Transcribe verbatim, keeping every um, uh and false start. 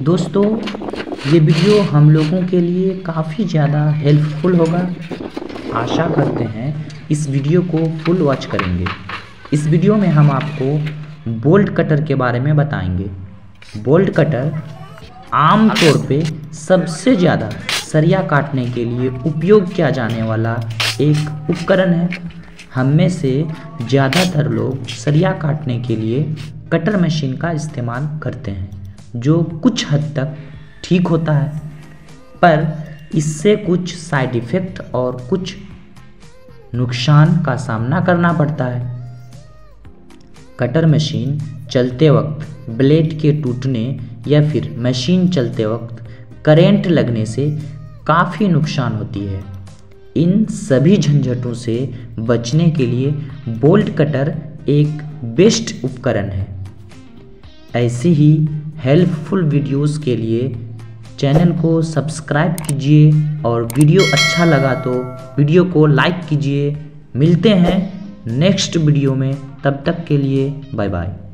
दोस्तों, ये वीडियो हम लोगों के लिए काफ़ी ज़्यादा हेल्पफुल होगा। आशा करते हैं इस वीडियो को फुल वॉच करेंगे। इस वीडियो में हम आपको बोल्ट कटर के बारे में बताएंगे। बोल्ट कटर आम तौर पे सबसे ज़्यादा सरिया काटने के लिए उपयोग किया जाने वाला एक उपकरण है। हम में से ज़्यादातर लोग सरिया काटने के लिए कटर मशीन का इस्तेमाल करते हैं, जो कुछ हद तक ठीक होता है, पर इससे कुछ साइड इफ़ेक्ट और कुछ नुकसान का सामना करना पड़ता है। कटर मशीन चलते वक्त ब्लेड के टूटने या फिर मशीन चलते वक्त करंट लगने से काफ़ी नुकसान होती है। इन सभी झंझटों से बचने के लिए बोल्ट कटर एक बेस्ट उपकरण है। ऐसी ही हेल्पफुल वीडियोस के लिए चैनल को सब्सक्राइब कीजिए और वीडियो अच्छा लगा तो वीडियो को लाइक कीजिए। मिलते हैं नेक्स्ट वीडियो में, तब तक के लिए बाय बाय।